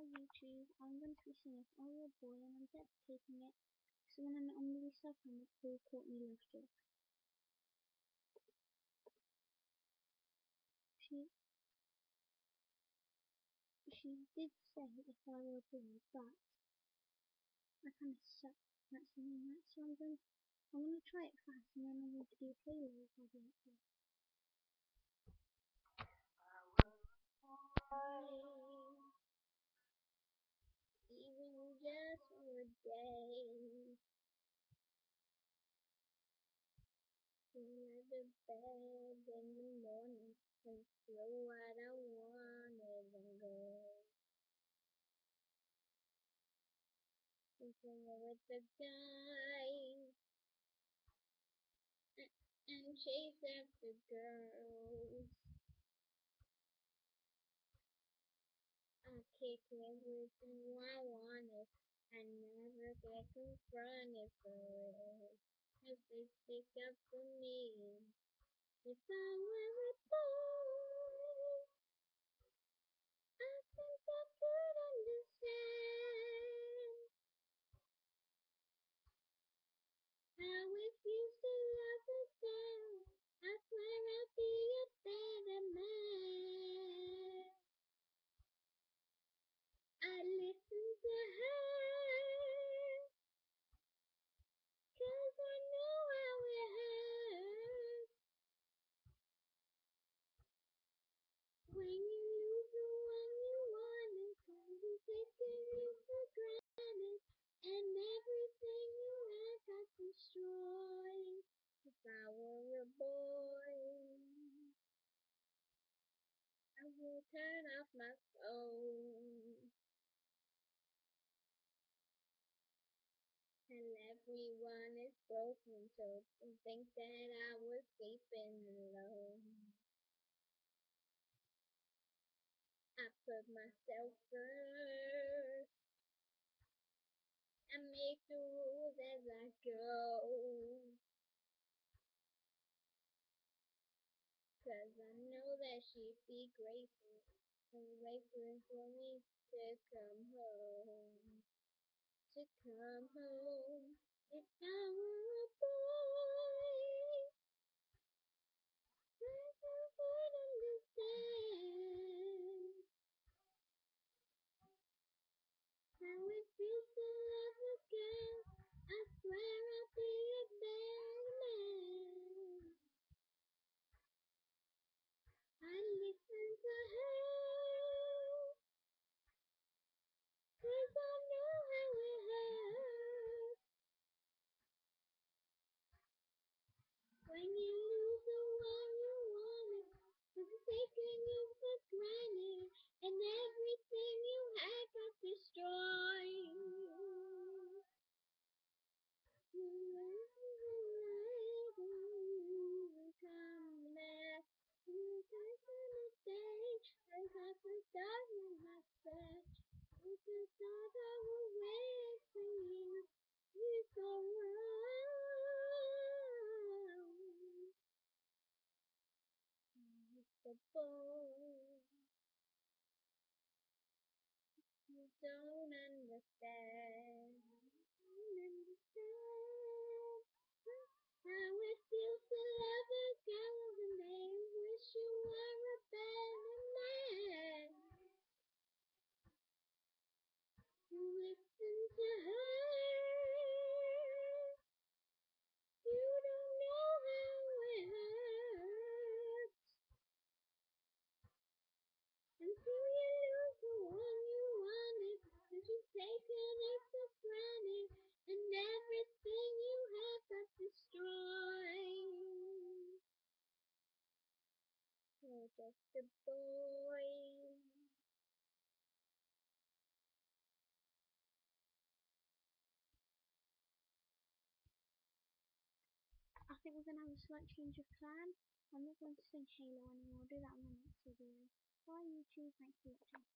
YouTube, I'm going to be singing Oh Your Boy and I'm dedicating it to someone I'm really suffering with who taught me love joke. She did say if I were a boy, but I kind of suck at singing that, so I'm going to try it fast and then I'm going to do a play if I do it first. Even just for a day, at the bed in the morning and throw what I wanted and go. Thinking with the guy and chase after girls. I kick everything I wanted and never get confronted for it. 'Cause they stick up for me. If I were a boy, I think I could understand how it feels to love a girl. I swear I'll be a better man. I listen to her, 'cause I know how it hurts when you lose the one you wanted, 'cause it's taking you for granted, and everything you had got destroyed. If I were a boy, I would turn off my phone and everyone is broken, so they think that I was sleeping alone. I put myself first and make the rules as I go, 'cause I know that she'd be grateful and waiting for me to come home. To come home. If I were a boy, I would understand how it feels to love a girl. I swear I'll be a better man. I listen to her, 'cause I know how it hurts when you lose the one you wanted, 'cause it's taking you for granted, and everything you had got destroyed. Come back, you take a mistake, 'cause I forgot my search. You just thought I would wait for you. You're so wrong. The boy, you don't understand. How it feels to love a girl and they wish you were a better man. You listen to her, you don't know how it hurts until you lose the one you wanted, 'cause you've taken it for granted, and everything you had got destroyed. You're just a boy. I think we're going to have a slight change of plan. I'm not going to sing Halo anymore. I'll do that in the next video. Bye YouTube, thanks for watching.